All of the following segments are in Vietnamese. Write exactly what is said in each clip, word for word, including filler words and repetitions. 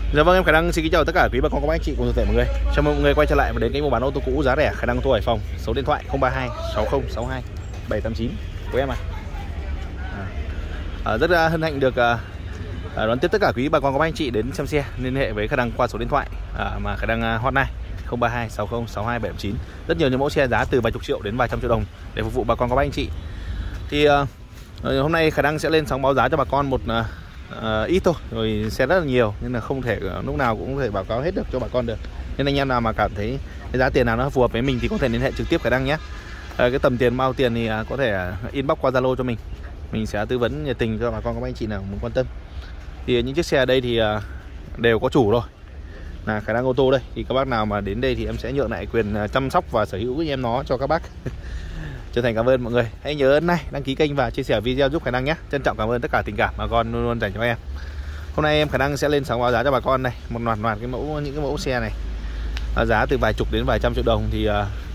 Dạ vâng, em Khả Năng xin kính chào tất cả quý bà con các anh chị cùng toàn thể mọi người. Chào mừng mọi người quay trở lại và đến kênh mua bán ô tô cũ giá rẻ Khả Năng ô tô Hải Phòng. Số điện thoại không ba hai sáu không sáu hai bảy tám chín của em ạ. À. À, rất hân hạnh được à, đón tiếp tất cả quý bà con các anh chị đến xem xe, liên hệ với Khả Năng qua số điện thoại à, mà Khả Năng hotline không ba hai sáu không sáu hai bảy tám chín. Rất nhiều những mẫu xe giá từ vài chục triệu đến vài trăm triệu đồng để phục vụ bà con các anh chị. Thì à, hôm nay Khả Năng sẽ lên sóng báo giá cho bà con một à, À, ít thôi, rồi xe rất là nhiều nên là không thể lúc nào cũng có thể báo cáo hết được cho bà con được. Nên anh em nào mà cảm thấy cái giá tiền nào nó phù hợp với mình thì có thể liên hệ trực tiếp Khả Năng nhé. À, cái tầm tiền bao tiền thì à, có thể inbox qua Zalo cho mình, mình sẽ tư vấn nhiệt tình cho bà con các anh chị nào muốn quan tâm. Thì những chiếc xe ở đây thì à, đều có chủ rồi, là Khả Năng ô tô đây. Thì các bác nào mà đến đây thì em sẽ nhượng lại quyền chăm sóc và sở hữu của em nó cho các bác. Chân thành cảm ơn mọi người. Hãy nhớ ấn like, đăng ký kênh và chia sẻ video giúp Khả Năng nhé. Trân trọng cảm ơn tất cả tình cảm bà con luôn luôn dành cho em. Hôm nay em Khả Năng sẽ lên sóng báo giá cho bà con này, một loạt loạt cái mẫu những cái mẫu xe này. À, giá từ vài chục đến vài trăm triệu đồng thì uh,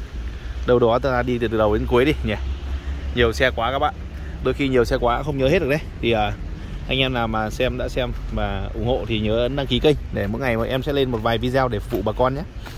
đâu đó ta đi từ, từ đầu đến cuối đi nhỉ. Nhiều xe quá các bạn. Đôi khi nhiều xe quá không nhớ hết được đấy. Thì uh, anh em nào mà xem đã xem và ủng hộ thì nhớ ấn đăng ký kênh để mỗi ngày mà em sẽ lên một vài video để phục vụ bà con nhé.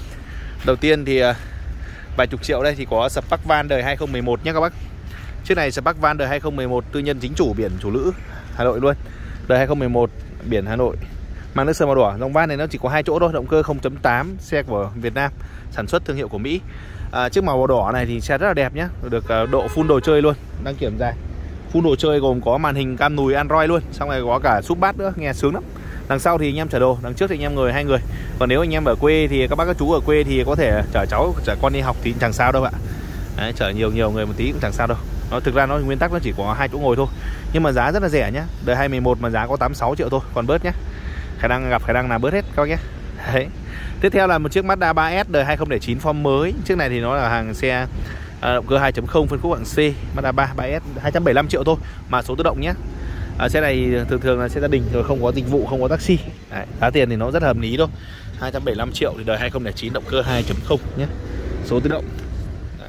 Đầu tiên thì uh, vài chục triệu đây thì có Spark Van đời hai không một một nhé các bác. Chiếc này Spark Van đời hai không một một, tư nhân chính chủ, biển chủ lữ Hà Nội luôn. Đời hai không một một, biển Hà Nội, mang nước sơn màu đỏ. Dòng van này nó chỉ có hai chỗ thôi, động cơ không chấm tám, xe của Việt Nam, sản xuất thương hiệu của Mỹ. À, chiếc màu đỏ này thì xe rất là đẹp nhé, được độ full đồ chơi luôn, đăng kiểm dài. Full đồ chơi gồm có màn hình cam nùi Android luôn, xong rồi có cả súp bát nữa, nghe sướng lắm. Đằng sau thì anh em chở đồ, đằng trước thì anh em ngồi hai người. Còn nếu anh em ở quê thì các bác các chú ở quê thì có thể chở cháu, chở con đi học thì chẳng sao đâu ạ. Đấy, chở nhiều nhiều người một tí cũng chẳng sao đâu. Nó thực ra nó nguyên tắc nó chỉ có hai chỗ ngồi thôi. Nhưng mà giá rất là rẻ nhá. Đời hai không một một mà giá có tám mươi sáu triệu thôi, còn bớt nhá. Khả Năng gặp Khả Năng là bớt hết các bác nhé. Đấy. Tiếp theo là một chiếc Mazda ba S đời hai không không chín form mới. Chiếc này thì nó là hàng xe à, động cơ hai chấm không phân khúc hạng C, Mazda ba ba S hai trăm bảy mươi lăm triệu thôi, mà số tự động nhé. À, xe này thường thường là xe gia đình rồi, không có dịch vụ, không có taxi. Đấy, giá tiền thì nó rất hợp lý thôi, hai trăm bảy mươi lăm triệu thì đời hai không không chín, động cơ hai chấm không nhé, số tự động. Đấy.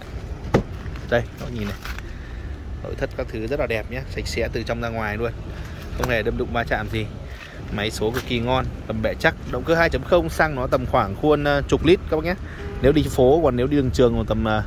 Đây, nó nhìn này, nội thất các thứ rất là đẹp nhé, sạch sẽ từ trong ra ngoài luôn, không hề đâm đụng va chạm gì. Máy số cực kỳ ngon, tầm bệ chắc, động cơ hai chấm không, xăng nó tầm khoảng khuôn uh, chục lít các bác nhé. Nếu đi phố, còn nếu đi đường trường còn tầm uh,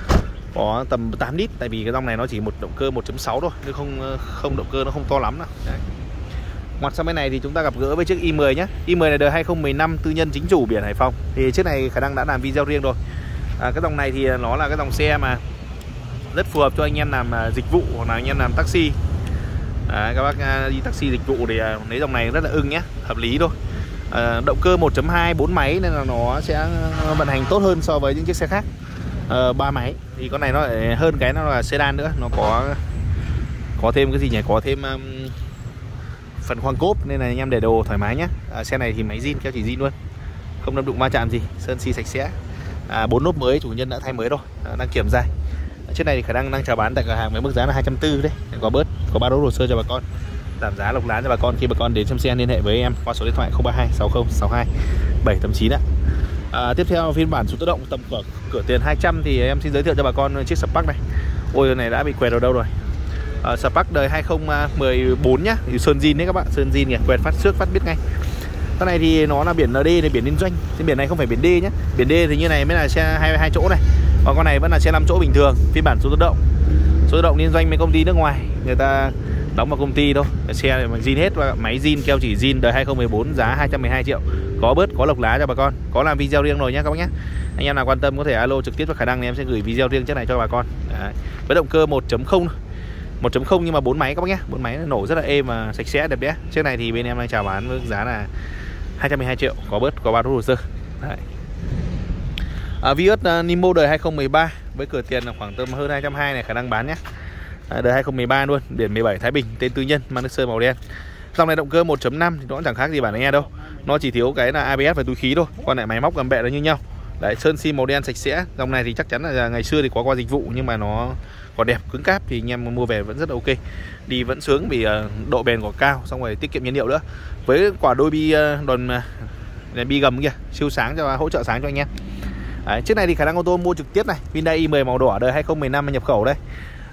có tầm tám lít, tại vì cái dòng này nó chỉ một động cơ một chấm sáu thôi, chứ không không động cơ nó không to lắm đâu. Đấy. Ngoặt sang bên này thì chúng ta gặp gỡ với chiếc i mười nhé. i mười này đời hai không một năm, tư nhân chính chủ, biển Hải Phòng. Thì chiếc này Khả Năng đã làm video riêng rồi. À, cái dòng này thì nó là cái dòng xe mà rất phù hợp cho anh em làm dịch vụ hoặc là anh em làm taxi. Đấy, các bác đi taxi dịch vụ thì lấy dòng này rất là ưng nhé, hợp lý thôi. À, động cơ một chấm hai, bốn máy nên là nó sẽ vận hành tốt hơn so với những chiếc xe khác. Uh, ba máy thì con này nó lại hơn cái nó là sedan nữa, nó có có thêm cái gì nhỉ, có thêm um, phần khoang cốp nên là anh em để đồ thoải mái nhé. À, xe này thì máy zin, keo chỉ zin luôn, không đâm đụng va chạm gì, sơn xi sạch sẽ. À, bốn lốp mới, chủ nhân đã thay mới rồi, à, đang kiểm dài. À, chiếc này thì Khả Năng đang chào bán tại cửa hàng với mức giá là hai trăm tư mươi đấy, có bớt, có ba đấu hồ sơ cho bà con, giảm giá lộc lán cho bà con khi bà con đến xem xe, liên hệ với em qua số điện thoại không ba hai sáu không sáu hai bảy tám chín ạ. À, tiếp theo phiên bản số tự động tầm cửa, cửa tiền hai trăm thì em xin giới thiệu cho bà con chiếc Spark này. Ôi cái này đã bị quẹt ở đâu rồi. À, Spark đời hai không một bốn nhá, thì sơn zin đấy các bạn, sơn zin kìa, quẹt phát xước phát biết ngay. Cái này thì nó là biển en đê này, biển liên doanh. Trên biển này không phải biển D nhé. Biển D thì như này mới là xe hai hai chỗ này. Còn con này vẫn là xe năm chỗ bình thường, phiên bản số tự động. Số tự động liên doanh với công ty nước ngoài, người ta đóng vào công ty thôi. Cái xe này bằng zin hết, và máy zin, keo chỉ zin, đời hai không một bốn, giá hai trăm mười hai triệu. Có bớt, có lộc lá cho bà con, có làm video riêng rồi nhé các bác nhé. Anh em nào quan tâm có thể alo trực tiếp cho Khả Năng, em sẽ gửi video riêng chiếc này cho bà con. Đấy. Với động cơ một chấm không, một chấm không nhưng mà bốn máy các bác nhé, bốn máy nổ rất là êm và sạch sẽ đẹp đẽ. Chiếc này thì bên em đang chào bán với giá là hai trăm mười hai triệu, có bớt, có ba đấu hồ sơ. Đấy. À, Vios uh, Nimo đời hai không một ba với cửa tiền là khoảng tầm hơn hai trăm hai mươi này, Khả Năng bán nhé. À, đời hai không một ba luôn, biển mười bảy Thái Bình, tên tư nhân, mang nước sơn màu đen. Dòng này động cơ một chấm năm thì nó cũng chẳng khác gì bản e đâu, nó chỉ thiếu cái là a bê ét và túi khí thôi, còn lại máy móc gầm bệ nó như nhau. Đấy, sơn xi màu đen sạch sẽ. Dòng này thì chắc chắn là ngày xưa thì có qua dịch vụ nhưng mà nó còn đẹp, cứng cáp thì anh em mua về vẫn rất là ok, đi vẫn sướng vì độ bền của cao, xong rồi tiết kiệm nhiên liệu nữa. Với quả đôi bi đòn bi gầm kìa, siêu sáng cho hỗ trợ sáng cho anh em. Đấy, chiếc này thì Khả Năng ô tô mua trực tiếp này, Hyundai i mười màu đỏ đời hai không một năm nhập khẩu đây.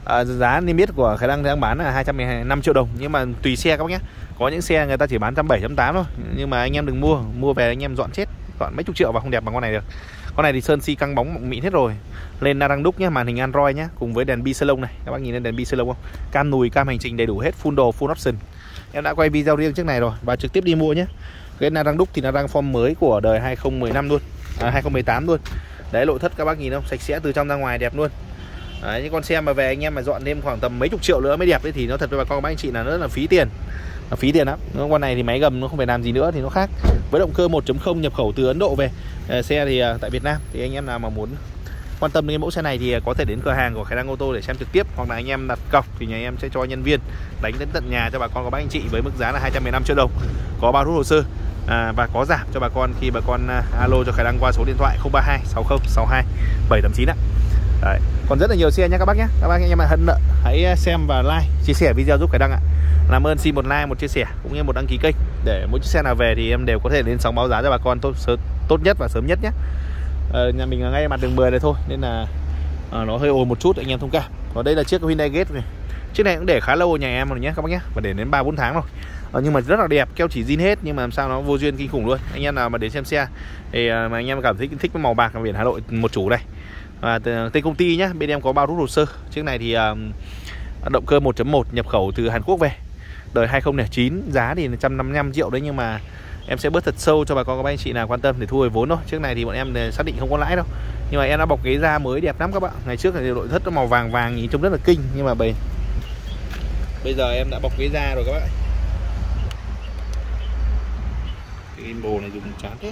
à, giá niêm yết của Khải Đăng đang bán là hai trăm mười lăm triệu đồng, nhưng mà tùy xe các bác nhé. Có những xe người ta chỉ bán một trăm bảy mươi, một trăm tám thôi, nhưng mà anh em đừng mua, mua về anh em dọn chết, dọn mấy chục triệu và không đẹp bằng con này được. Con này thì sơn xi căng bóng mịn hết rồi. Lên la răng đúc nhé, màn hình Android nhé, cùng với đèn bi salon này. Các bác nhìn lên đèn bi salon không? Cam nùi, cam hành trình đầy đủ hết, full đồ, full option. Em đã quay video riêng trước này rồi và trực tiếp đi mua nhé. Cái la răng đúc thì là răng form mới của đời hai không một năm luôn, à, hai không một tám luôn. Đấy, nội thất các bác nhìn không? Sạch sẽ từ trong ra ngoài đẹp luôn. Đấy, những con xe mà về anh em mà dọn thêm khoảng tầm mấy chục triệu nữa mới đẹp ấy, thì nó thật với bà con các anh chị là nó rất là phí tiền. Nó phí tiền lắm. Con này thì máy gầm nó không phải làm gì nữa thì nó khác. Với động cơ một chấm không nhập khẩu từ Ấn Độ về. À, xe thì à, tại Việt Nam, thì anh em nào mà muốn quan tâm đến cái mẫu xe này thì có thể đến cửa hàng của Khải Đăng ô tô để xem trực tiếp, hoặc là anh em đặt cọc thì nhà em sẽ cho nhân viên đánh đến tận nhà cho bà con có bác anh chị với mức giá là hai trăm mười lăm triệu đồng. Có bao rút hồ sơ à, và có giảm cho bà con khi bà con à, alo cho Khải Đăng qua số điện thoại không ba hai sáu không sáu hai bảy tám chín ạ. Đấy. Còn rất là nhiều xe nhé các bác nhé. Các bác anh em hân nợ hãy xem và like, chia sẻ video giúp Khải Đăng ạ. Làm ơn xin một like, một chia sẻ cũng như một đăng ký kênh để mỗi chiếc xe nào về thì em đều có thể đến sóng báo giá cho bà con tốt tốt nhất và sớm nhất nhé. Ờ, nhà mình ngay mặt đường mười này thôi nên là à, nó hơi ồn một chút, anh em thông cảm. Còn đây là chiếc Hyundai Getz này. Chiếc này cũng để khá lâu ở nhà em rồi nhé các bác nhé, và để đến ba bốn tháng rồi. Ờ, nhưng mà rất là đẹp, keo chỉ zin hết, nhưng mà làm sao nó vô duyên kinh khủng luôn. Anh em nào mà đến xem xe thì à, mà anh em cảm thấy thích cái màu bạc ở biển Hà Nội một chủ này. À, tên công ty nhá, bên em có bao rút hồ sơ. Chiếc này thì à, động cơ một chấm một nhập khẩu từ Hàn Quốc về, đời hai không không chín, giá thì một trăm năm mươi lăm triệu đấy, nhưng mà em sẽ bớt thật sâu cho bà con các anh chị nào quan tâm để thu hồi vốn thôi. Chiếc này thì bọn em xác định không có lãi đâu, nhưng mà em đã bọc ghế da mới đẹp lắm các bạn. Ngày trước thì nội thất nó màu vàng vàng nhìn trông rất là kinh, nhưng mà bây bây giờ em đã bọc ghế da rồi các bạn. Cái gimbal này dùng chán thế.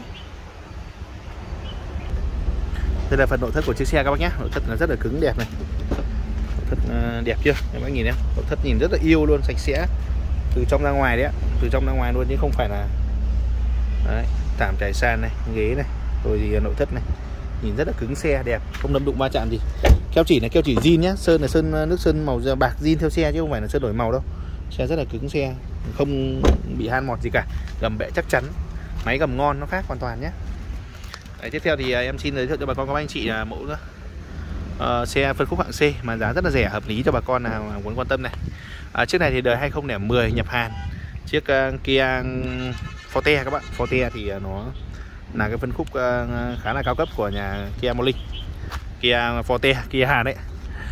Đây là phần nội thất của chiếc xe các bác nhé. Nội thất là rất là cứng đẹp này. Nội thất đẹp chưa? Các bác nhìn em. Nội thất nhìn rất là yêu luôn, sạch sẽ từ trong ra ngoài đấy ạ, từ trong ra ngoài luôn chứ không phải là đấy, thảm trải sàn này, ghế này, rồi thì nội thất này nhìn rất là cứng xe đẹp, không đâm đụng va chạm gì. Keo chỉ này keo chỉ zin nhá, sơn là sơn nước sơn màu bạc zin theo xe chứ không phải là sơn đổi màu đâu. Xe rất là cứng xe, không bị han mọt gì cả, gầm bệ chắc chắn, máy gầm ngon, nó khác hoàn toàn nhé. Đấy, tiếp theo thì em xin giới thiệu cho bà con các anh chị là mẫu uh, xe phân khúc hạng C mà giá rất là rẻ, hợp lý cho bà con nào muốn quan tâm này. À, chiếc này thì đời hai không không không nhập Hàn, chiếc uh, Kia Forte các bạn. Forte thì uh, nó là cái phân khúc uh, khá là cao cấp của nhà Kia Morning, Kia Forte, Kia Hàn đấy.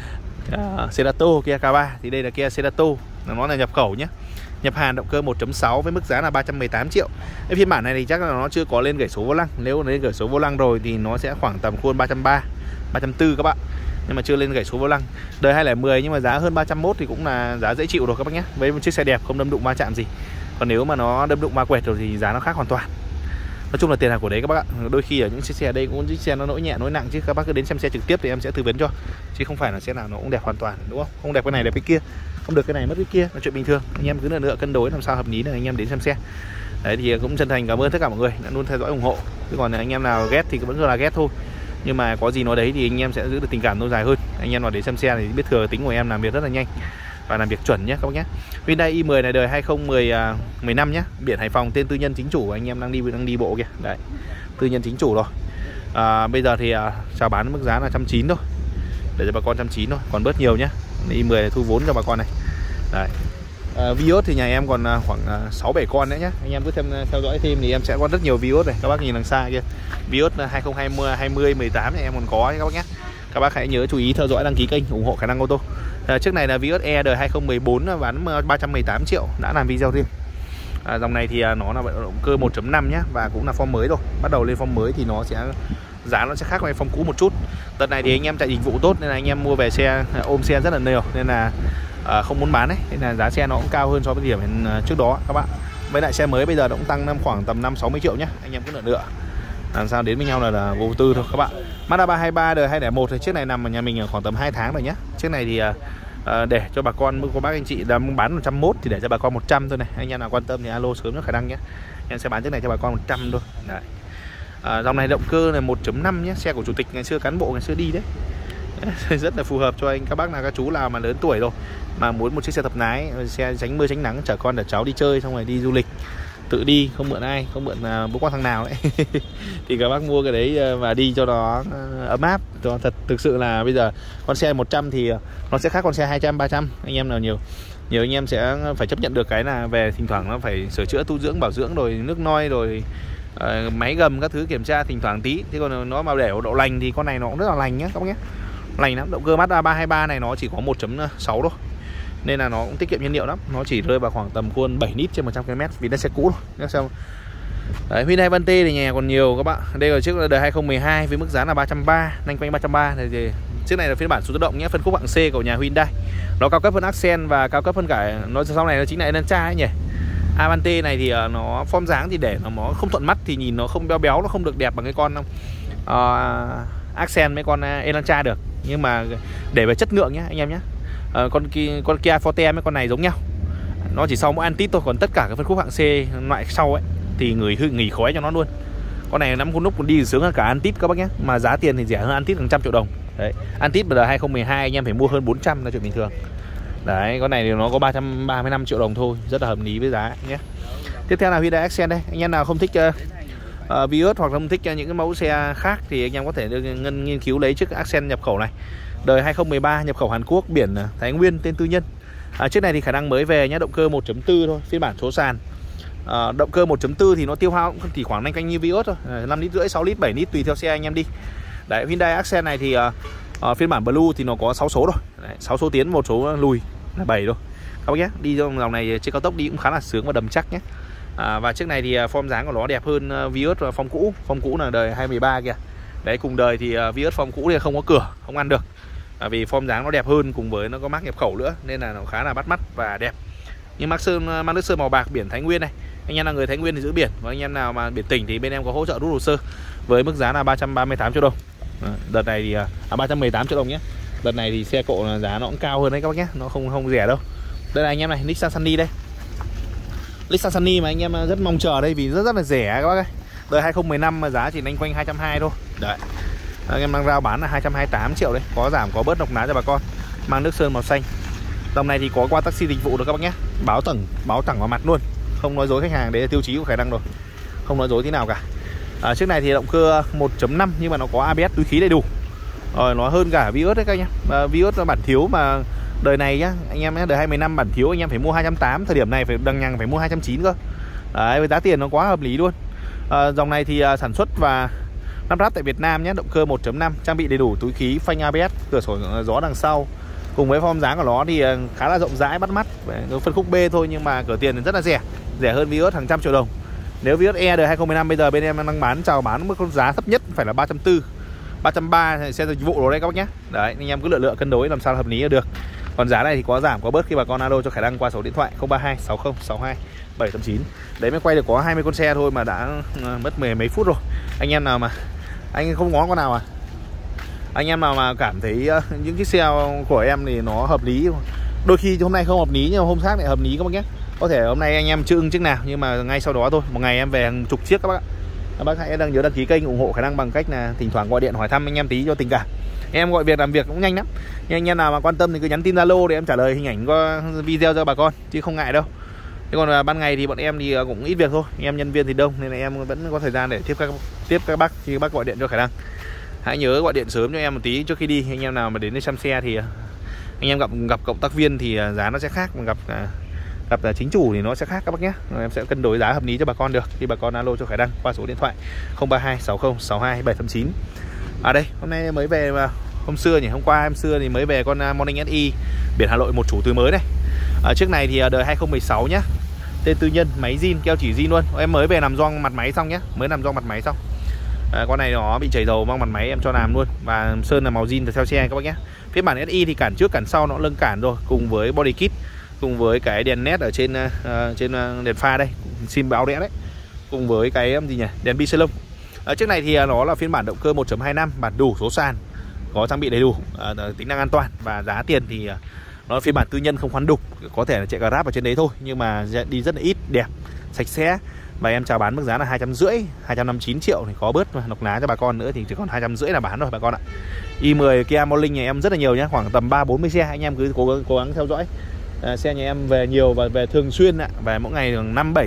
Uh, Cerato, Kia K ba thì đây là Kia Cerato, nó là nhập khẩu nhé, nhập Hàn, động cơ một chấm sáu với mức giá là ba trăm mười tám triệu. Cái phiên bản này thì chắc là nó chưa có lên gảy số vô lăng, nếu lên gảy số vô lăng rồi thì nó sẽ khoảng tầm khuôn ba trăm ba mươi, ba trăm bốn mươi các bạn, nhưng mà chưa lên gảy số vô lăng. Đời hai không một không nhưng mà giá hơn ba trăm mốt thì cũng là giá dễ chịu rồi các bác nhé, với một chiếc xe đẹp không đâm đụng va chạm gì. Còn nếu mà nó đâm đụng va quẹt rồi thì giá nó khác hoàn toàn. Nói chung là tiền hàng của đấy các bác ạ. Đôi khi ở những chiếc xe đây cũng chiếc xe nó nỗi nhẹ nỗi nặng, chứ các bác cứ đến xem xe trực tiếp thì em sẽ tư vấn cho, chứ không phải là xe nào nó cũng đẹp hoàn toàn, đúng không? Không đẹp cái này đẹp cái kia, không được cái này mất cái kia, là chuyện bình thường. Anh em cứ lựa lựa cân đối làm sao hợp lý là anh em đến xem xe. Đấy thì cũng chân thành cảm ơn tất cả mọi người đã luôn theo dõi ủng hộ. Chứ còn anh em nào ghét thì vẫn là ghét thôi, nhưng mà có gì nói đấy thì anh em sẽ giữ được tình cảm lâu dài hơn. Anh em nào đến xem xe thì biết thừa tính của em làm việc rất là nhanh và làm việc chuẩn nhé các bác nhé. Hyundai i mười này đời hai không một năm nhé, biển Hải Phòng, tên tư nhân chính chủ, anh em đang đi đang đi bộ kìa. Đấy, tư nhân chính chủ rồi. À, bây giờ thì à, chào bán mức giá là một trăm chín mươi thôi, để cho bà con một trăm chín mươi thôi, còn bớt nhiều nhé. i mười này thu vốn cho bà con này. Đấy. À, Vios thì nhà em còn khoảng sáu bảy con nữa nhé. Anh em cứ thêm theo dõi thêm thì em sẽ có rất nhiều Vios này. Các bác nhìn đằng xa kia, Vios hai không hai không, mười tám này em còn có các bác nhé. Các bác hãy nhớ chú ý theo dõi, đăng ký kênh, ủng hộ Khải Đăng ô tô. À, chiếc này là Vios E đời hai không một bốn, bán ba trăm mười tám triệu, đã làm video riêng. À, dòng này thì nó là động cơ một chấm năm nhé, và cũng là form mới rồi. Bắt đầu lên form mới thì nó sẽ giá nó sẽ khác với form cũ một chút. Đợt này thì anh em chạy dịch vụ tốt nên là anh em mua về xe ôm xe rất là nhiều, nên là à, không muốn bán đấy, nên là giá xe nó cũng cao hơn so với điểm trước đó các bạn. Với lại xe mới bây giờ nó cũng tăng khoảng tầm năm sáu mươi triệu nhé, anh em cứ lựa lựa làm sao đến với nhau là, là vô tư thôi các bạn. Mazda ba hai ba đời hai không một thì chiếc này nằm ở nhà mình ở khoảng tầm hai tháng rồi nhé. Chiếc này thì à, để cho bà con có bác anh chị đang bán một trăm mốt thì để cho bà con một trăm thôi này. Anh em nào quan tâm thì alo sớm cho Khải Đăng nhé, em sẽ bán chiếc này cho bà con một trăm thôi. Đấy. À, dòng này động cơ là một chấm năm nhé, xe của chủ tịch ngày xưa, cán bộ ngày xưa đi đấy. Rất là phù hợp cho anh các bác nào các chú nào mà lớn tuổi rồi mà muốn một chiếc xe tập lái, xe tránh mưa tránh nắng, chở con chở cháu đi chơi xong rồi đi du lịch tự đi, không mượn ai, không mượn uh, bố con thằng nào ấy thì các bác mua cái đấy và đi cho nó uh, ấm áp. Thật thực sự là bây giờ con xe một trăm thì nó sẽ khác con xe hai trăm, ba trăm. Anh em nào nhiều nhiều anh em sẽ phải chấp nhận được cái là về thỉnh thoảng nó phải sửa chữa, tu dưỡng, bảo dưỡng, rồi nước noi, rồi uh, máy gầm các thứ kiểm tra thỉnh thoảng tí. Thế còn nó mà để độ lành thì con này nó cũng rất là lành nhé các bác nhé, lành lắm. Động cơ Mazda ba hai ba này nó chỉ có một chấm sáu thôi, nên là nó cũng tiết kiệm nhiên liệu lắm. Nó chỉ rơi vào khoảng tầm khuôn bảy lít trên một trăm ki lô mét vì nó xe cũ rồi. Xem đấy, Hyundai Avante thì nhà còn nhiều các bạn. Đây là chiếc là đời hai không một hai với mức giá là ba trăm ba mươi, nhanh quanh ba trăm ba mươi thì chiếc này là phiên bản số tự động nhé, phân khúc hạng C của nhà Hyundai. Nó cao cấp hơn Accent và cao cấp hơn cả nó sau này nó chính là Elantra ấy nhỉ. Avante này thì nó form dáng thì để nó không thuận mắt thì nhìn nó không béo béo, nó không được đẹp bằng cái con uh, Accent mấy con Elantra được. Nhưng mà để về chất lượng nhé anh em nhé, uh, con con Kia Forte mấy con này giống nhau, nó chỉ sau mỗi Antit thôi, còn tất cả các phân khúc hạng C loại sau ấy thì người hư nghỉ khói cho nó luôn. Con này nắm con nút còn đi sướng hơn cả Antit các bác nhé, mà giá tiền thì rẻ hơn Antit hàng trăm triệu đồng. Đấy, Antit bây giờ hai không một hai anh em phải mua hơn bốn trăm là chuyện bình thường. Đấy, con này thì nó có ba trăm ba mươi lăm triệu đồng thôi, rất là hợp lý với giá nhé. Tiếp theo là Hyundai Accent đây. Anh em nào không thích uh, uh, Vios hoặc không thích uh, những cái mẫu xe khác thì anh em có thể ngân nghiên cứu lấy chiếc Accent nhập khẩu này. Đời hai không một ba, nhập khẩu Hàn Quốc, biển Thái Nguyên, tên tư nhân. À, chiếc này thì khả năng mới về nhé, động cơ một chấm bốn thôi, phiên bản số sàn. À, động cơ một chấm bốn thì nó tiêu hao cũng chỉ khoảng nhanh canh như Vios thôi, năm lít rưỡi, sáu lít, bảy lít tùy theo xe anh em đi. Đấy, Hyundai Accent này thì uh, uh, phiên bản Blue thì nó có sáu số rồi. Đấy, sáu số tiến, một số lùi là bảy rồi. Các bác nhé, đi trong dòng này trên cao tốc đi cũng khá là sướng và đầm chắc nhé. À, và chiếc này thì form dáng của nó đẹp hơn uh, Vios form cũ, form cũ là đời hai không một ba kìa. Đấy, cùng đời thì uh, Vios form cũ thì không có cửa, không ăn được. À, vì form dáng nó đẹp hơn, cùng với nó có mác nhập khẩu nữa nên là nó khá là bắt mắt và đẹp. Nhưng mác sơn, mác nước sơn màu bạc, biển Thái Nguyên này. Anh em là người Thái Nguyên thì giữ biển, và anh em nào mà biển tỉnh thì bên em có hỗ trợ rút hồ sơ với mức giá là ba trăm ba mươi tám triệu đồng. À, đợt này thì à, ba trăm mười tám triệu đồng nhé. Đợt này thì xe cộ là giá nó cũng cao hơn đấy các bác nhé, nó không không rẻ đâu. Đây là anh em này, Nissan Sunny đây. Nissan Sunny mà anh em rất mong chờ đây vì rất rất là rẻ các bác ơi. Đời hai không một năm mà giá chỉ nhanh quanh hai trăm hai mươi thôi. Đấy. Anh em đang rao bán là hai trăm hai mươi tám triệu đấy, có giảm có bớt độc ná cho bà con. Mang nước sơn màu xanh. Dòng này thì có qua taxi dịch vụ được các bác nhé. Báo tầng, báo thẳng vào mặt luôn, không nói dối khách hàng, đấy là tiêu chí của khả năng rồi, không nói dối thế nào cả. À, chiếc này thì động cơ một chấm năm nhưng mà nó có a bê ét túi khí đầy đủ. Rồi nó hơn cả Vios đấy các nhá. À, Vios là bản thiếu mà đời này nhá, anh em nhé, đời hai mươi năm bản thiếu anh em phải mua hai trăm tám mươi, thời điểm này phải đằng nhằng phải mua hai trăm chín mươi cơ. Đấy, với giá tiền nó quá hợp lý luôn. À, dòng này thì à, sản xuất và lắp ráp tại Việt Nam nhé, động cơ một chấm năm, trang bị đầy đủ túi khí, phanh a bê ét, cửa sổ gió đằng sau. Cùng với form dáng của nó thì khá là rộng rãi bắt mắt. Nó phân khúc B thôi nhưng mà cửa tiền thì rất là rẻ, rẻ hơn Vios hàng trăm triệu đồng. Nếu Vios E đời hai không một năm bây giờ bên em đang bán chào bán mức giá thấp nhất phải là ba trăm tư mươi, ba trăm ba mươi xe dịch vụ rồi đấy các bác nhé. Đấy, anh em cứ lựa lựa cân đối làm sao hợp lý là được. Còn giá này thì có giảm có bớt khi bà con alo cho Khải Đăng qua số điện thoại không ba hai sáu không sáu hai bảy tám chín. Đấy mới quay được có hai mươi con xe thôi mà đã mất mười mấy phút rồi. Anh em nào mà anh không ngó con nào à? Anh em nào mà cảm thấy uh, những cái xe của em thì nó hợp lý, đôi khi hôm nay không hợp lý nhưng hôm khác lại hợp lý các bác nhé. Có thể hôm nay anh em chưa ưng chiếc nào nhưng mà ngay sau đó thôi, một ngày em về hàng chục chiếc các bác ạ. Các bác hãy đăng nhớ đăng ký kênh ủng hộ Khải Đăng bằng cách là thỉnh thoảng gọi điện hỏi thăm anh em tí cho tình cảm. Em gọi việc làm việc cũng nhanh lắm. Nhưng anh em nào mà quan tâm thì cứ nhắn tin Zalo để em trả lời hình ảnh qua video cho bà con chứ không ngại đâu. Thế còn uh, ban ngày thì bọn em thì uh, cũng ít việc thôi, anh em nhân viên thì đông nên là em vẫn có thời gian để tiếp các tiếp các bác khi các bác gọi điện cho Khải Đăng. Hãy nhớ gọi điện sớm cho em một tí trước khi đi. Anh em nào mà đến đây xem xe thì anh em gặp gặp cộng tác viên thì giá nó sẽ khác, mà gặp gặp chính chủ thì nó sẽ khác các bác nhé. Em sẽ cân đối giá hợp lý cho bà con được khi bà con alo cho Khải Đăng qua số điện thoại không ba hai sáu không sáu hai bảy tám chín. À đây, hôm nay mới về mà hôm xưa nhỉ, hôm qua em xưa thì mới về con Morning ét i biển Hà Nội một chủ từ mới này. À, chiếc này thì đời hai không một sáu nhá. Tên tư nhân, máy zin, keo chỉ zin luôn. Em mới về làm gioăng mặt máy xong nhé, mới làm gioăng mặt máy xong. À, con này nó bị chảy dầu mong mặt máy em cho làm luôn, và sơn là màu zin theo xe các bác nhé. Phiên bản ét i thì cản trước cản sau nó lưng cản rồi, cùng với body kit, cùng với cái đèn led ở trên uh, trên uh, đèn pha đây, sim báo đẽ đấy, cùng với cái um, gì nhỉ, đèn bi lông. À, chiếc này thì uh, nó là phiên bản động cơ một chấm hai năm, bản đủ số sàn, có trang bị đầy đủ, uh, tính năng an toàn, và giá tiền thì uh, nó là phiên bản tư nhân không khoán đục, có thể là chạy Grab ở trên đấy thôi nhưng mà đi rất là ít, đẹp, sạch sẽ. Và em chào bán mức giá là hai trăm rưỡi, hai trăm năm mươi chín triệu thì có bớt nọc ná cho bà con nữa thì chỉ còn hai trăm rưỡi là bán rồi bà con ạ. i mười Kia Morning nhà em rất là nhiều nhé, khoảng tầm ba bốn mươi xe, anh em cứ cố, cố gắng theo dõi. À, xe nhà em về nhiều và về thường xuyên ạ, về mỗi ngày năm bảy chiếc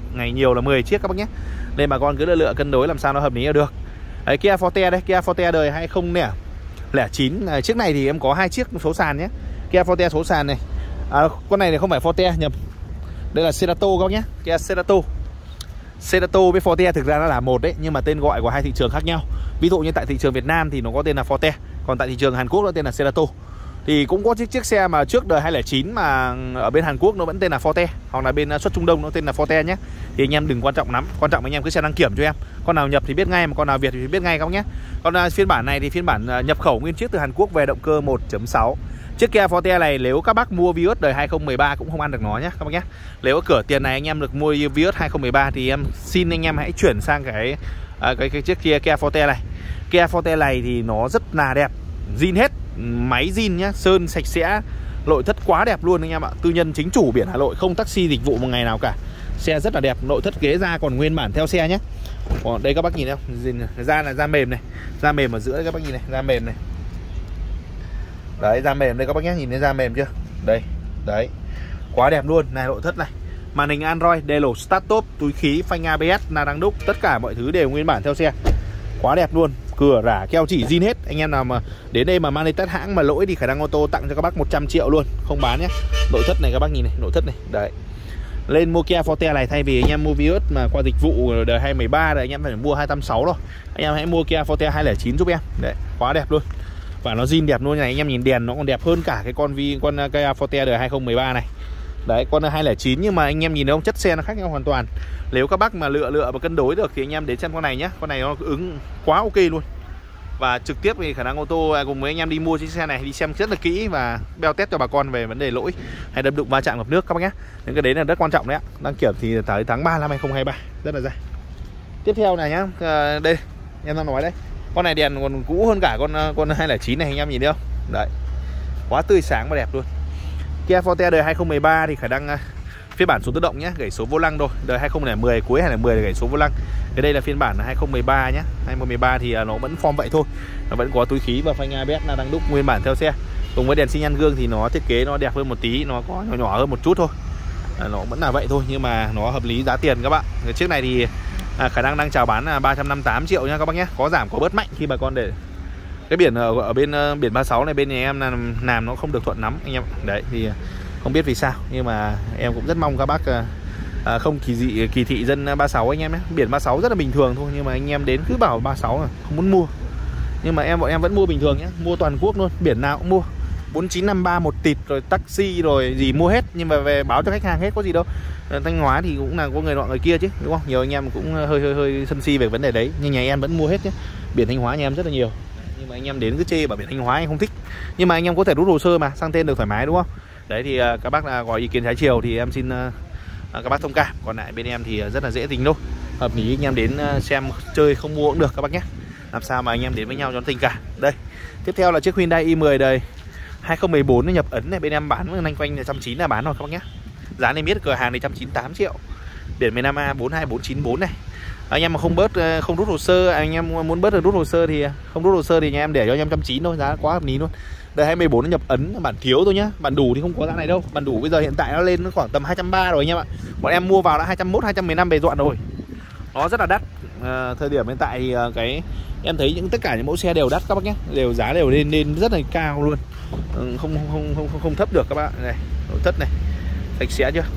ngày nhiều là mười chiếc các bác nhé. Nên bà con cứ lựa lựa cân đối làm sao nó hợp lý là được. Đấy, Kia Forte đây, Kia Forte đời hai không không chín. À, chiếc này thì em có hai chiếc số sàn nhé. Kia Forte số sàn này. À, con này thì không phải Forte nhầm. Đây là Cerato các bác nhé. Kia Cerato. Cerato với Forte thực ra nó là một đấy, nhưng mà tên gọi của hai thị trường khác nhau. Ví dụ như tại thị trường Việt Nam thì nó có tên là Forte, còn tại thị trường Hàn Quốc nó tên là Cerato. Thì cũng có chiếc chiếc xe mà trước đời hai không không chín mà ở bên Hàn Quốc nó vẫn tên là Forte, hoặc là bên xuất Trung Đông nó tên là Forte nhé. Thì anh em đừng quan trọng lắm, quan trọng anh em cứ xem đăng kiểm cho em. Con nào nhập thì biết ngay, mà con nào Việt thì biết ngay các bác nhé. Còn uh, phiên bản này thì phiên bản uh, nhập khẩu nguyên chiếc từ Hàn Quốc về, động cơ một chấm sáu. Chiếc Kia Forte này nếu các bác mua Vios đời hai không một ba cũng không ăn được nó nhé các bác nhé. Nếu ở cửa tiền này anh em được mua Vios hai không một ba thì em xin anh em hãy chuyển sang cái uh, cái, cái chiếc Kia Kia Forte này. Kia Forte này thì nó rất là đẹp, zin hết, máy zin nhá, sơn sạch sẽ, nội thất quá đẹp luôn anh em ạ. Tư nhân chính chủ biển Hà Nội, không taxi dịch vụ một ngày nào cả. Xe rất là đẹp, nội thất ghế da còn nguyên bản theo xe nhé. Còn đây các bác nhìn thấy không? Da là da mềm này, da mềm ở giữa đây các bác nhìn này, da mềm này. Đấy, da mềm đây các bác nhé, nhìn thấy da mềm chưa? Đây, đấy, quá đẹp luôn. Này, nội thất này, màn hình Android, đèn lổ start top, túi khí, phanh a bê ét, la răng đúc, tất cả mọi thứ đều nguyên bản theo xe. Quá đẹp luôn, cửa rả keo chỉ zin hết. Anh em nào mà đến đây mà mang đi test hãng mà lỗi thì khả năng ô tô tặng cho các bác một trăm triệu luôn, không bán nhé. Nội thất này các bác nhìn này, nội thất này, đấy. Lên mua Kia Forte này thay vì anh em mua Vios mà qua dịch vụ đời hai không một ba rồi anh em phải mua hai trăm sáu mươi rồi. Anh em hãy mua Kia Forte hai không chín giúp em. Đấy, quá đẹp luôn. Và nó zin đẹp luôn này, anh em nhìn đèn nó còn đẹp hơn cả cái con vi con Kia Forte đời hai không một ba này. Đấy, con hai không chín nhưng mà anh em nhìn thấy không, chất xe nó khác nhau hoàn toàn. Nếu các bác mà lựa lựa và cân đối được thì anh em đến xem con này nhé. Con này nó ứng quá ok luôn. Và trực tiếp thì khả năng ô tô cùng với anh em đi mua chiếc xe này đi xem rất là kỹ và beo test cho bà con về vấn đề lỗi hay đâm đụng va chạm ngập nước các bác nhé. Những cái đấy là rất quan trọng đấy ạ. Đăng kiểm thì tới tháng ba năm hai không hai ba, rất là dài. Tiếp theo này nhá, à, đây em đang nói đấy, con này đèn còn cũ hơn cả con con hai không chín này, anh em nhìn thấy không? Đấy, quá tươi sáng và đẹp luôn. Kia Forte đời hai không một ba thì khả năng phiên bản số tự động nhé, gảy số vô lăng thôi. Đời hai không một không cuối hai không một không gảy số vô lăng. Cái đây là phiên bản hai không một ba nhé. hai không một ba thì nó vẫn form vậy thôi. Nó vẫn có túi khí và phanh a bê ét, la răng đúc nguyên bản theo xe. Cùng với đèn xi nhan gương thì nó thiết kế nó đẹp hơn một tí, nó có nhỏ nhỏ hơn một chút thôi. Nó vẫn là vậy thôi nhưng mà nó hợp lý giá tiền các bạn. Cái chiếc này thì à, khả năng đang chào bán là ba trăm năm mươi tám triệu nha các bác nhé. Có giảm có bớt mạnh khi bà con để cái biển ở, ở bên uh, biển ba mươi sáu này bên nhà em làm, làm nó không được thuận lắm anh em. Đấy thì không biết vì sao nhưng mà em cũng rất mong các bác uh, À, không kỳ dị kỳ thị dân ba mươi sáu anh em nhé. Biển ba mươi sáu rất là bình thường thôi nhưng mà anh em đến cứ bảo ba mươi sáu là không muốn mua. Nhưng mà em bọn em vẫn mua bình thường nhé, mua toàn quốc luôn, biển nào cũng mua. Bốn chín năm ba một tịt rồi taxi rồi gì mua hết, nhưng mà về báo cho khách hàng hết, có gì đâu. Thanh Hóa thì cũng là có người nọ người kia chứ, đúng không? Nhiều anh em cũng hơi hơi hơi sân si về vấn đề đấy, nhưng nhà em vẫn mua hết nhé. Biển Thanh Hóa nhà em rất là nhiều. Nhưng mà anh em đến cứ chê bảo biển Thanh Hóa anh không thích. Nhưng mà anh em có thể rút hồ sơ mà sang tên được thoải mái đúng không? Đấy thì uh, các bác là gọi ý kiến trái chiều thì em xin uh, À, các bác thông cảm. Còn lại bên em thì rất là dễ tính thôi, hợp lý anh em đến xem chơi không mua cũng được các bác nhé. Làm sao mà anh em đến với nhau cho nó tình cảm. Đây, tiếp theo là chiếc Hyundai i mười đời hai không một bốn nó nhập ấn này, bên em bán nhanh quanh một trăm chín mươi là bán rồi các bác nhé. Giá này biết cửa hàng này một trăm chín mươi tám triệu. Biển mười lăm A bốn hai bốn chín bốn này. Anh em mà không bớt không rút hồ sơ, anh em muốn bớt được rút hồ sơ thì không rút hồ sơ thì nhà em để cho anh em một trăm chín mươi thôi, giá quá hợp lý luôn. Đời hai mươi bốn nó nhập ấn, bản thiếu thôi nhá, bản đủ thì không có giá này đâu. Bản đủ bây giờ hiện tại nó lên nó khoảng tầm hai trăm ba mươi rồi anh em ạ. Bọn em mua vào đã hai trăm mốt, hai trăm mười lăm về dọn rồi. Nó rất là đắt. À, thời điểm hiện tại thì cái em thấy những tất cả những mẫu xe đều đắt các bác nhé, đều giá đều lên lên rất là cao luôn. Ừ, không, không không không không thấp được các bạn. Này, nội thất này. Sạch sẽ chưa?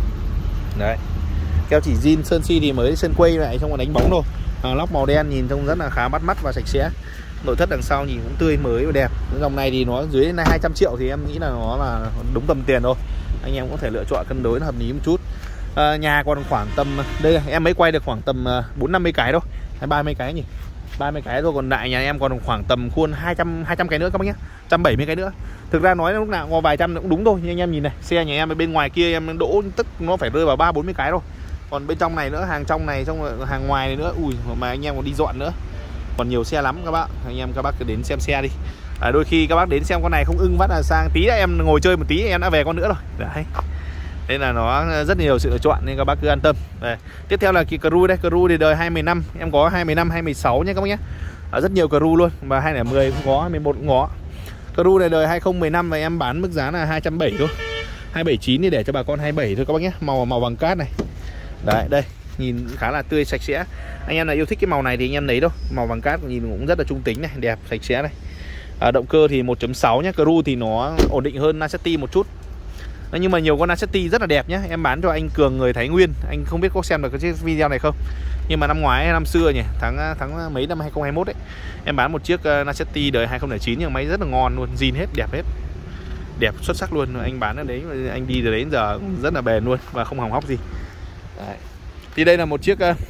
Đấy. Keo chỉ zin, sơn si thì mới sơn quay lại xong rồi đánh bóng thôi. À, lóc màu đen nhìn trông rất là khá bắt mắt và sạch sẽ. Nội thất đằng sau nhìn cũng tươi mới và đẹp. Dòng này thì nó dưới hai trăm triệu thì em nghĩ là nó là đúng tầm tiền thôi. Anh em có thể lựa chọn cân đối nó hợp lý một chút. À, nhà còn khoảng tầm đây là, em mới quay được khoảng tầm bốn năm mươi cái thôi, hay ba mươi cái nhỉ, ba mươi cái thôi. Còn lại nhà em còn khoảng tầm khuôn hai trăm hai trăm cái nữa các bác nhé, một trăm bảy mươi cái nữa. Thực ra nói lúc nào có vài trăm cũng đúng thôi, nhưng anh em nhìn này, xe nhà em ở bên ngoài kia em đỗ tức nó phải rơi vào ba bốn mươi cái rồi. Còn bên trong này nữa, hàng trong này, xong rồi hàng ngoài này nữa, ui mà anh em còn đi dọn nữa, còn nhiều xe lắm các bạn. Anh em các bác cứ đến xem xe đi. À, đôi khi các bác đến xem con này không ưng vắt là sang tí đã em ngồi chơi một tí em đã về con nữa rồi. Đấy. Nên là nó rất nhiều sự lựa chọn nên các bác cứ an tâm. Đây. Tiếp theo là cái Cruze đây, Cruze thì đời hai mươi lăm, em có hai mươi lăm, hai mươi sáu nhé các bác nhé. À, rất nhiều Cruze luôn, và hai không một không cũng có, hai mốt cũng có. Cruze này đời hai không một năm và em bán mức giá là hai trăm bảy mươi thôi. hai trăm bảy mươi chín thì để cho bà con hai mươi bảy thôi các bác nhé. Màu màu bằng cát này. Đấy, đây, nhìn khá là tươi sạch sẽ. Anh em nào yêu thích cái màu này thì anh em lấy đâu. Màu vàng cát nhìn cũng rất là trung tính này, đẹp, sạch sẽ này. À, động cơ thì một chấm sáu nhá, Cruise thì nó ổn định hơn Lacetti một chút. Đấy, nhưng mà nhiều con Lacetti rất là đẹp nhá. Em bán cho anh Cường người Thái Nguyên, anh không biết có xem được cái video này không. Nhưng mà năm ngoái năm xưa nhỉ, tháng tháng mấy năm hai không hai mốt ấy, em bán một chiếc uh, Lacetti đời hai không không chín nhưng máy rất là ngon luôn, zin hết, đẹp hết. Đẹp xuất sắc luôn, anh bán ở đấy, anh đi từ đấy đến giờ rất là bền luôn và không hỏng hóc gì. Đấy. Thì đây là một chiếc uh,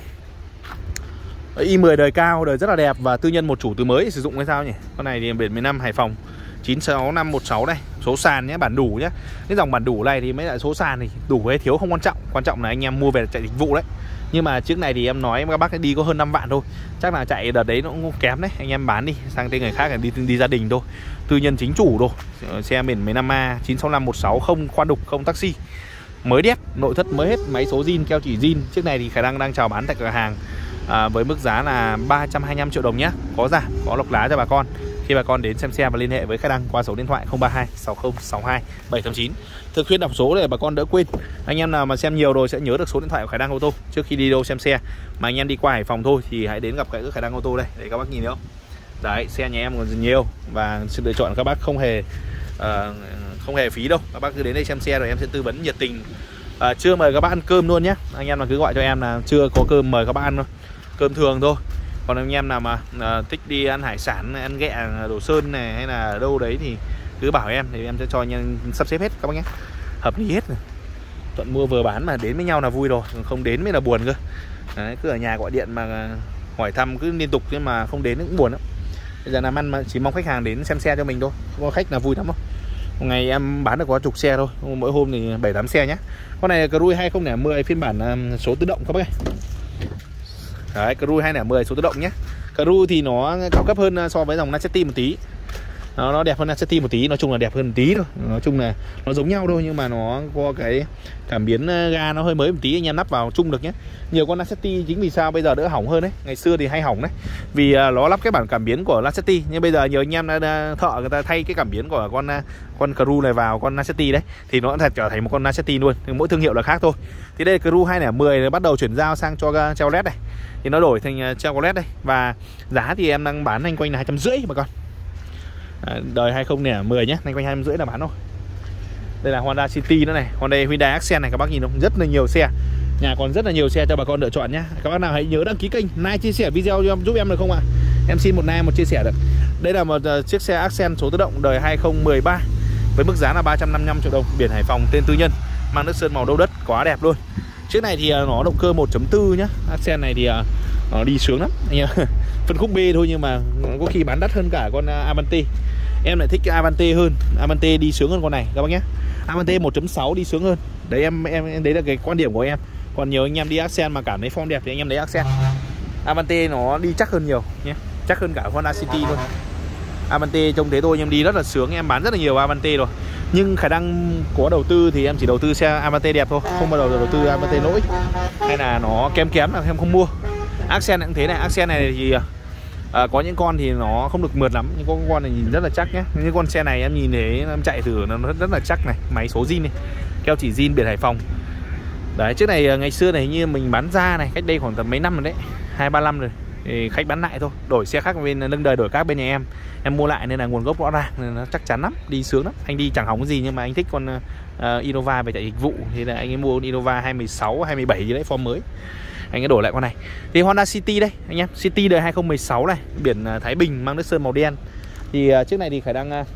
i mười đời cao, đời rất là đẹp và tư nhân một chủ từ mới sử dụng hay sao nhỉ. Con này thì biển mười lăm Hải Phòng chín sáu năm một sáu đây, số sàn nhé, bản đủ nhé. Cái dòng bản đủ này thì mấy lại số sàn thì đủ hay thiếu không quan trọng, quan trọng là anh em mua về chạy dịch vụ đấy. Nhưng mà chiếc này thì em nói các bác đi có hơn năm vạn thôi, chắc là chạy đợt đấy nó cũng kém đấy, anh em bán đi sang tên người khác là đi đi gia đình thôi, tư nhân chính chủ thôi. Xe biển mười lăm A chín sáu năm một sáu, không khoan đục, không taxi, mới đét, nội thất mới hết, máy số zin, keo chỉ zin. Chiếc này thì khả năng đang chào bán tại cửa hàng à, với mức giá là ba trăm hai mươi lăm triệu đồng nhé, có giảm, có lộc lá cho bà con. Khi bà con đến xem xe và liên hệ với Khải Đăng qua số điện thoại không ba hai sáu không sáu hai bảy tám chín. Thường xuyên đọc số để bà con đỡ quên. Anh em nào mà xem nhiều rồi sẽ nhớ được số điện thoại của Khải Đăng ô tô. Trước khi đi đâu xem xe mà anh em đi qua Hải Phòng thôi thì hãy đến gặp cái Khải Đăng ô tô đây để các bác nhìn thấy không. Đấy, xe nhà em còn nhiều và sự lựa chọn các bác không hề uh, không hề phí đâu. Các bác cứ đến đây xem xe rồi em sẽ tư vấn nhiệt tình. Uh, trưa mời các bác ăn cơm luôn nhé. Anh em là cứ gọi cho em là trưa có cơm mời các bác ăn thôi. Cơm thường thôi. Còn anh em nào mà uh, thích đi ăn hải sản, ăn ghẹ Đồ Sơn này hay là đâu đấy thì cứ bảo em thì em sẽ cho anh em sắp xếp hết các bác nhé. Hợp lý hết rồi. Thuận mua vừa bán mà đến với nhau là vui rồi, không đến mới là buồn cơ. Đấy, cứ ở nhà gọi điện mà hỏi thăm cứ liên tục nhưng mà không đến cũng buồn lắm. Bây giờ làm ăn mà chỉ mong khách hàng đến xem xe cho mình thôi, không có khách là vui lắm không. Một ngày em bán được có chục xe thôi, mỗi hôm thì bảy tám xe nhé. Con này là Cruise hai không không không phiên bản số tự động các bác ơi. Đấy, Cruise hai không một không số tự động nhé. Cruise thì nó cao cấp hơn so với dòng Lacetti một tí. Nó, nó đẹp hơn Lacetti một tí, nói chung là đẹp hơn một tí thôi. Nói chung là nó giống nhau thôi nhưng mà nó có cái cảm biến ga nó hơi mới một tí, anh em lắp vào chung được nhé. Nhiều con Lacetti chính vì sao bây giờ đỡ hỏng hơn đấy. Ngày xưa thì hay hỏng đấy. Vì nó lắp cái bản cảm biến của Lacetti, nhưng bây giờ nhiều anh em thợ người ta thay cái cảm biến của con con Cruise này vào con Lacetti đấy thì nó thật trở thành một con Lacetti luôn. Mỗi thương hiệu là khác thôi. Thì đây Cruise hai không một không bắt đầu chuyển giao sang cho Chevrolet này. Thì nó đổi thành Chevrolet đây và giá thì em đang bán anh quanh là hai trăm rưỡi bà con. À, đời hai không không không nhé, anh quanh hai trăm rưỡi là bán thôi. Đây là Honda City nữa này, Honda Hyundai Accent này các bác nhìn không, rất là nhiều xe. Nhà còn rất là nhiều xe cho bà con lựa chọn nhé. Các bác nào hãy nhớ đăng ký kênh, like chia sẻ video cho em, giúp em được không ạ? Em xin một like một chia sẻ được. Đây là một uh, chiếc xe Accent số tự động đời hai không một ba với mức giá là ba trăm năm mươi lăm triệu đồng, biển Hải Phòng, tên tư nhân, mang nước sơn màu đâu đất, quá đẹp luôn. Chiếc này thì uh, nó động cơ một chấm bốn nhá. Accent này thì uh, nó đi sướng lắm anh em. Phân khúc B thôi nhưng mà có khi bán đắt hơn cả con uh, Avante. Em lại thích cái Avante hơn, Avante đi sướng hơn con này các bác nhé. Avante một chấm sáu đi sướng hơn. Đấy em em đấy là cái quan điểm của em. Còn nhiều anh em đi Accent mà cảm thấy form đẹp thì anh em lấy Accent. Avante nó đi chắc hơn nhiều nhé, chắc hơn cả Honda City luôn. Avante trông thế thôi nhưng em đi rất là sướng, em bán rất là nhiều Avante rồi. Nhưng khả năng có đầu tư thì em chỉ đầu tư xe Avante đẹp thôi, không bao giờ đầu tư Avante lỗi hay là nó kém kém là em không mua. Accent cũng thế này, Accent này thì à, có những con thì nó không được mượt lắm, nhưng có con này nhìn rất là chắc nhé. Những con xe này em nhìn thấy em chạy thử nó rất, rất là chắc này, máy số zin này, keo chỉ zin, biển Hải Phòng. Đấy, chiếc này ngày xưa này như mình bán ra này, cách đây khoảng tầm mấy năm rồi đấy, hai ba năm rồi. Thì khách bán lại thôi, đổi xe khác bên lưng đời đổi các bên nhà em, em mua lại nên là nguồn gốc rõ ràng nên nó chắc chắn lắm, đi sướng lắm. Anh đi chẳng hỏng cái gì nhưng mà anh thích con uh, Innova về chạy dịch vụ thì là anh ấy mua Innova hai một sáu, hai một bảy gì đấy, form mới. Anh ấy đổi lại con này. Thì Honda City đây anh em, City đời hai không một sáu này, biển Thái Bình, mang nước sơn màu đen. Thì uh, chiếc này thì Khải Đăng uh,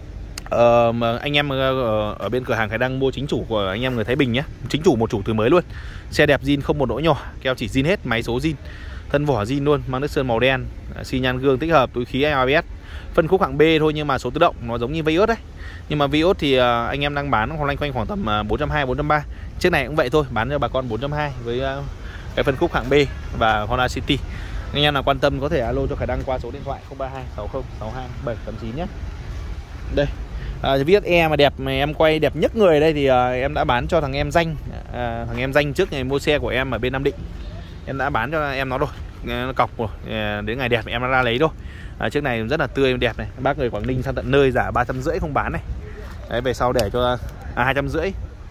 uh, anh em uh, ở bên cửa hàng Khải Đăng mua chính chủ của anh em người Thái Bình nhé, chính chủ một chủ từ mới luôn. Xe đẹp zin, không một lỗi nhỏ, keo chỉ zin hết, máy số zin, thân vỏ zin luôn, mang nước sơn màu đen, xi nhan gương tích hợp, túi khí a bê ét. Phân khúc hạng B thôi nhưng mà số tự động, nó giống như Vios đấy. Nhưng mà Vios thì uh, anh em đang bán khoảng quanh khoảng tầm uh, bốn trăm hai mươi, bốn trăm ba mươi. Chiếc này cũng vậy thôi, bán cho bà con bốn trăm hai mươi với uh, cái phân khúc hạng B và Honda City. Anh em nào quan tâm có thể alo cho Khải Đăng qua số điện thoại không ba hai sáu không sáu hai bảy tám chín nhé. Đây à, Vios E mà đẹp mà em quay đẹp nhất người đây thì à, em đã bán cho thằng em Danh, à, thằng em Danh trước ngày mua xe của em ở bên Nam Định, em đã bán cho em nó rồi, nó cọc rồi, à, đến ngày đẹp em đã ra lấy thôi. À, chiếc này rất là tươi đẹp này, bác người Quảng Ninh sang tận nơi giả ba trăm rưỡi không bán này. Đấy, về sau để cho à, hai trăm rưỡi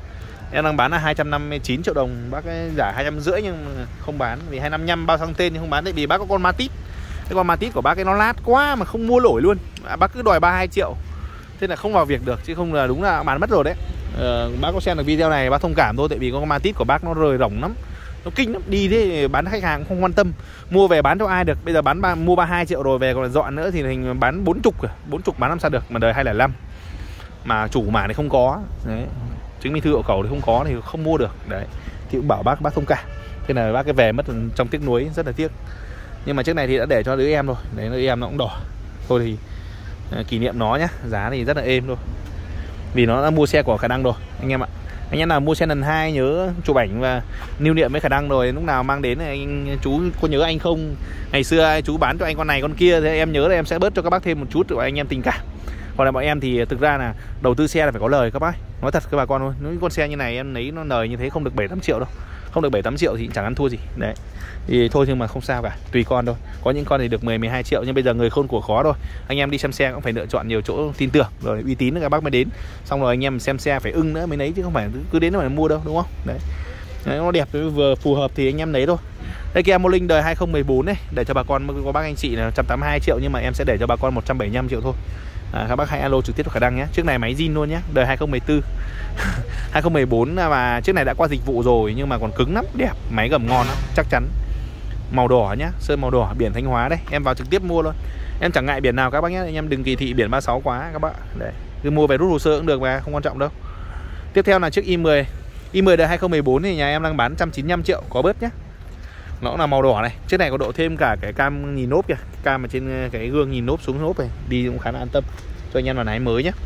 Em đang bán là hai trăm năm mươi chín triệu đồng, bác ấy giả hai trăm rưỡi nhưng không bán vì hai trăm năm mươi lăm bao sang tên nhưng không bán, tại vì bác có con Matiz. Cái con Matiz của bác ấy nó lát quá mà không mua nổi luôn. À, bác cứ đòi ba mươi hai triệu. Thế là không vào việc được, chứ không là đúng là bán mất rồi đấy. Ờ, bác có xem được video này bác thông cảm thôi, tại vì con Matiz của bác nó rời rỏng lắm, nó kinh lắm, đi thế bán khách hàng không quan tâm, mua về bán cho ai được. Bây giờ bán ba, mua ba mươi hai triệu rồi về còn dọn nữa thì hình bán bốn mươi, bốn mươi bán làm sao được, mà đời hai không không năm mà chủ mã này không có đấy, chứng minh thư hộ khẩu thì không có thì không mua được đấy, thì cũng bảo bác bác thông cảm. Thế là bác cái về mất trong tiếc nuối, rất là tiếc. Nhưng mà chiếc này thì đã để cho đứa em rồi, đấy đứa em nó cũng đỏ thôi thì uh, kỷ niệm nó nhá, giá thì rất là êm thôi, vì nó đã mua xe của Khả Năng rồi anh em ạ. Anh em nào mua xe lần hai nhớ chụp ảnh và lưu niệm với Khả Năng rồi, lúc nào mang đến anh chú có nhớ anh không, ngày xưa chú bán cho anh con này con kia, thế em nhớ là em sẽ bớt cho các bác thêm một chút để anh em tình cảm. Còn là bọn em thì thực ra là đầu tư xe là phải có lời các bác, nói thật các bà con thôi. Những con xe như này em lấy nó lời như thế không được bảy tám triệu đâu, không được bảy tám triệu thì chẳng ăn thua gì đấy. Thì thôi nhưng mà không sao cả, tùy con thôi. Có những con thì được mười mười hai triệu, nhưng bây giờ người khôn của khó rồi. Anh em đi xem xe cũng phải lựa chọn nhiều chỗ tin tưởng rồi uy tín các bác mới đến. Xong rồi anh em xem xe phải ưng nữa mới lấy, chứ không phải cứ đến mà mua đâu, đúng không? Đấy. Đấy, nó đẹp vừa phù hợp thì anh em lấy thôi. Đây kia Molink đời hai không một bốn này, để cho bà con có bác anh chị là một trăm tám mươi hai triệu, nhưng mà em sẽ để cho bà con một trăm bảy mươi lăm triệu thôi. À, các bác hãy alo trực tiếp cho Khả Năng nhé. Chiếc này máy zin luôn nhé, đời hai không một bốn hai không một bốn mà chiếc này đã qua dịch vụ rồi nhưng mà còn cứng lắm, đẹp, máy gầm ngon lắm, chắc chắn. Màu đỏ nhá, sơn màu đỏ, biển Thanh Hóa đây, em vào trực tiếp mua luôn. Em chẳng ngại biển nào các bác nhé, anh em đừng kỳ thị biển ba mươi sáu quá các bác. Đấy, cứ mua về rút hồ sơ cũng được mà, không quan trọng đâu. Tiếp theo là chiếc i mười. i mười đời hai không một bốn thì nhà em đang bán một trăm chín mươi lăm triệu, có bớt nhé. Nó cũng là màu đỏ này, chiếc này có độ thêm cả cái cam nhìn nốp kìa, cam ở trên cái gương nhìn nốp xuống nốp này, đi cũng khá là an tâm cho anh em là lái mới nhé.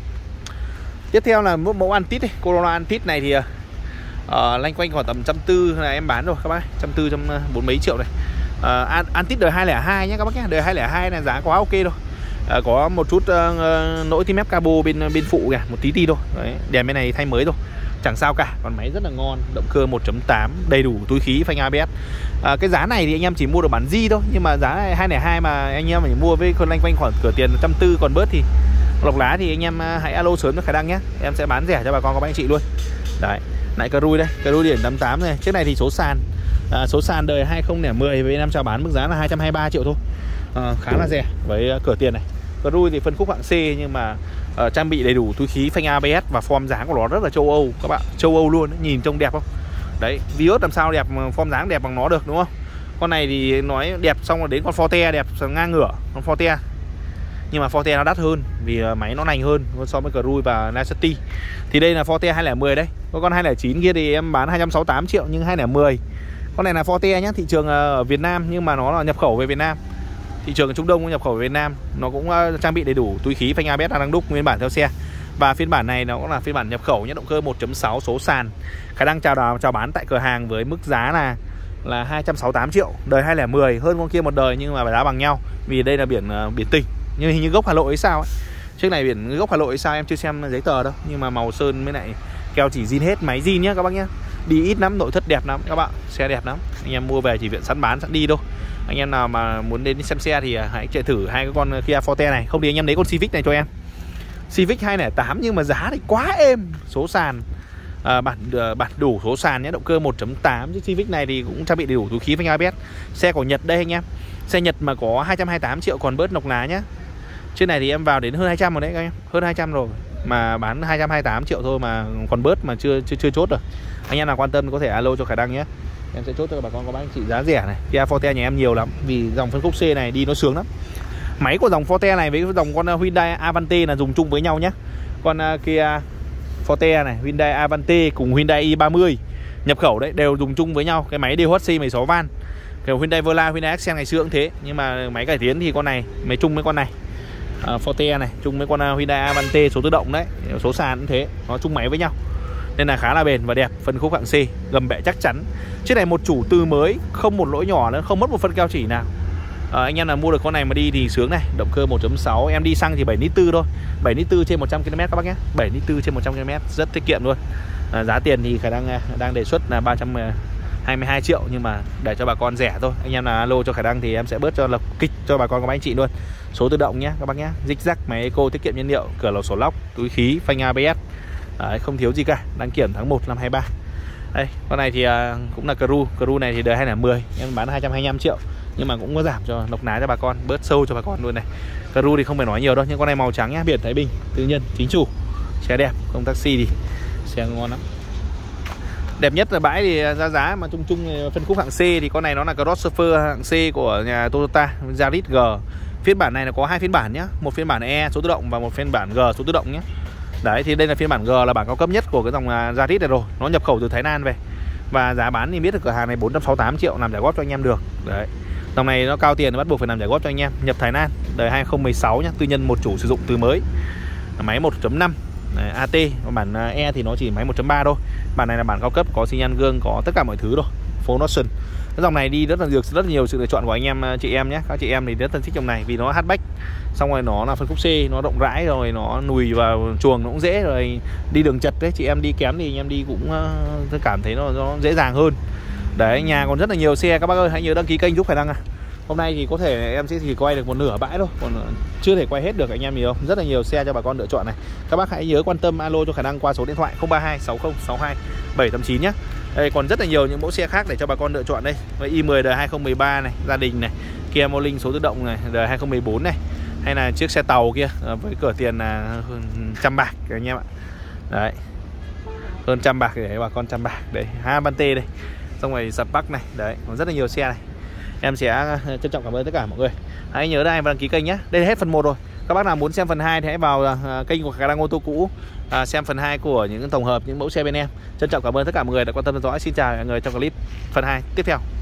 Tiếp theo là mẫu Antit này, Corolla Antit này thì uh, lanh quanh khoảng tầm một trăm tư là em bán rồi các bác, một trăm tư, một trăm bốn mấy triệu này. Uh, Antit đời hai không không hai nhé các bác nhé, đời hai không không hai này giá quá ok rồi. Uh, có một chút uh, lỗi tim ép cabo bên bên phụ kìa, một tí tí thôi. Đấy, đèn bên này thay mới rồi, chẳng sao cả, còn máy rất là ngon, động cơ một chấm tám, đầy đủ túi khí, phanh a bê ét. À, cái giá này thì anh em chỉ mua được bản G thôi, nhưng mà giá này hai không không hai mà anh em phải mua với con lanh quanh khoảng cửa tiền một trăm tư, còn bớt thì lọc lá thì anh em hãy alo sớm cho Khả Năng nhé, em sẽ bán rẻ cho bà con các anh chị luôn. Đấy, lại Cruise đây, Cruise điển tám tám này, chiếc này thì số sàn à, số sàn đời hai không không một với em chào bán mức giá là hai trăm hai mươi ba triệu thôi, à, khá là rẻ với cửa tiền này. Cruise thì phân khúc hạng C nhưng mà uh, trang bị đầy đủ túi khí, phanh a bê ét và form dáng của nó rất là châu Âu các bạn, châu Âu luôn, nhìn trông đẹp không? Đấy, Vios làm sao đẹp mà form dáng đẹp bằng nó được, đúng không? Con này thì nói đẹp xong rồi đến con Forte đẹp ngang ngửa, con Forte. Nhưng mà Forte nó đắt hơn vì máy nó nành hơn so với Cruise và Lacetti. Thì đây là Forte hai không một đấy. Có con hai không chín kia thì em bán hai trăm sáu mươi tám triệu, nhưng hai không một không con này là Forte nhá, thị trường ở Việt Nam nhưng mà nó là nhập khẩu về Việt Nam. Thị trường Trung Đông nhập khẩu về Việt Nam, nó cũng trang bị đầy đủ túi khí, phanh a bê ét đang đúc nguyên bản theo xe. Và phiên bản này nó cũng là phiên bản nhập khẩu nhé, động cơ một chấm sáu số sàn. Khả Năng chào đào chào bán tại cửa hàng với mức giá là là hai trăm sáu mươi tám triệu, đời hai không một không, hơn con kia một đời nhưng mà giá bằng nhau vì đây là biển uh, biển tỉnh, nhưng hình như gốc Hà Nội hay sao ấy. Chiếc này biển gốc Hà Nội hay sao em chưa xem giấy tờ đâu, nhưng mà màu sơn với lại keo chỉ zin hết, máy zin nhá các bác nhá. Đi ít lắm, nội thất đẹp lắm các bạn, xe đẹp lắm. Anh em mua về chỉ viện sẵn bán sẵn đi thôi. Anh em nào mà muốn đến xem xe thì hãy chạy thử hai cái con Kia Forte này, không thì anh em lấy con Civic này cho em. Civic hai không tám nhưng mà giá thì quá êm, số sàn à, bản bản đủ số sàn nhé, động cơ một chấm tám. Chứ Civic này thì cũng trang bị đầy đủ túi khí, phanh a bê ét. Xe của Nhật đây anh em, xe Nhật mà có hai trăm hai mươi tám triệu, còn bớt nọc lá nhá. Trên này thì em vào đến hơn hai trăm rồi đấy các em, hơn hai trăm rồi mà bán hai trăm hai mươi tám triệu thôi mà còn bớt mà chưa chưa chưa chốt được. Anh em nào quan tâm có thể alo cho Khả Năng nhé, em sẽ chốt cho bà con có bác anh chị giá rẻ này. Kia Forte nhà em nhiều lắm vì dòng phân khúc C này đi nó sướng lắm. Máy của dòng Forte này với dòng con Hyundai Avante là dùng chung với nhau nhé. Con uh, Kia Forte này, Hyundai Avante cùng Hyundai i ba mươi nhập khẩu đấy, đều dùng chung với nhau. Cái máy đê ô hát xê mười sáu van, kiểu Hyundai Verla, Hyundai Accent ngày xưa cũng thế, nhưng mà máy cải tiến thì con này mới chung với con này. Uh, Forte này chung với con uh, Hyundai Avante số tự động đấy, số sàn cũng thế, nó chung máy với nhau nên là khá là bền và đẹp. Phân khúc hạng C, gầm bệ chắc chắn. Chiếc này một chủ tư mới, không một lỗi nhỏ nữa, không mất một phân keo chỉ nào. À, anh em nào mua được con này mà đi thì sướng này, động cơ một chấm sáu, em đi xăng thì bảy lít tư thôi, bảy lít tư trên một trăm ki lô mét các bác nhé, bảy lít tư trên một trăm ki lô mét, rất tiết kiệm luôn. À, giá tiền thì Khả Năng đang đề xuất là ba trăm hai mươi hai triệu, nhưng mà để cho bà con rẻ thôi. Anh em nào alo cho Khả Năng thì em sẽ bớt cho lập kịch cho bà con các anh chị luôn. Số tự động nhé các bác nhé, dích rắc, máy eco, tiết kiệm nhiên liệu, cửa lò sổ lóc, túi khí, phanh a bê ét. Đấy, không thiếu gì cả, đăng kiểm tháng một năm hai ba. Đây, con này thì uh, cũng là Cru, Cru này thì đời hai không một không, em bán hai trăm hai mươi lăm triệu, nhưng mà cũng có giảm cho lộc ná cho bà con, bớt sâu cho bà con luôn này. Cru thì không phải nói nhiều đâu, nhưng con này màu trắng nhá, biển Thái Bình, tư nhân, chính chủ, xe đẹp, không taxi thì xe ngon lắm. Đẹp nhất là bãi thì giá giá mà chung chung phân khúc hạng C thì con này nó là crossover hạng C của nhà Toyota Yaris G. Phiên bản này là có hai phiên bản nhá, một phiên bản E số tự động và một phiên bản G số tự động nhé. Đấy, thì đây là phiên bản G, là bản cao cấp nhất của cái dòng Yaris này rồi, nó nhập khẩu từ Thái Lan về. Và giá bán thì biết được cửa hàng này bốn trăm sáu mươi tám triệu, làm trả góp cho anh em được. Đấy, dòng này nó cao tiền, nó bắt buộc phải làm trả góp cho anh em. Nhập Thái Lan, đời hai không một sáu nhá, tư nhân một chủ sử dụng từ mới, máy một chấm năm A T. Bản E thì nó chỉ máy một chấm ba thôi. Bản này là bản cao cấp, có xi nhan gương, có tất cả mọi thứ rồi, full option. Cái dòng này đi rất là được rất nhiều sự lựa chọn của anh em chị em nhé. Các chị em thì rất thân thích dòng này vì nó hatchback, xong rồi nó là phân khúc C, nó rộng rãi, rồi nó nùi vào chuồng nó cũng dễ, rồi đi đường chật đấy, chị em đi kém thì anh em đi cũng uh, cảm thấy nó, nó dễ dàng hơn. Đấy, nhà còn rất là nhiều xe, các bác ơi hãy nhớ đăng ký kênh giúp Khải Đăng à. Hôm nay thì có thể em sẽ chỉ quay được một nửa bãi thôi, còn chưa thể quay hết được anh em nhiều. Rất là nhiều xe cho bà con lựa chọn này. Các bác hãy nhớ quan tâm alo cho Khải Đăng qua số điện thoại không ba hai sáu không sáu hai bảy tám chín nhé. Đây còn rất là nhiều những mẫu xe khác để cho bà con lựa chọn đây. Với i mười đời hai không một ba này, gia đình này, Kia Morning số tự động này, đời hai không một bốn này, hay là chiếc xe tàu kia với cửa tiền là trăm bạc anh em ạ. Đấy, hơn trăm bạc để bà con trăm bạc. Đấy, Havante đây, xong rồi sập bắc này. Đấy, còn rất là nhiều xe này. Em sẽ trân trọng cảm ơn tất cả mọi người. Hãy nhớ like và đăng ký kênh nhé. Đây là hết phần một rồi. Các bác nào muốn xem phần hai thì hãy vào kênh của Khải Đăng ô tô cũ, à, xem phần hai của những tổng hợp những mẫu xe bên em. Trân trọng cảm ơn tất cả mọi người đã quan tâm theo dõi. Xin chào mọi người trong clip phần hai tiếp theo.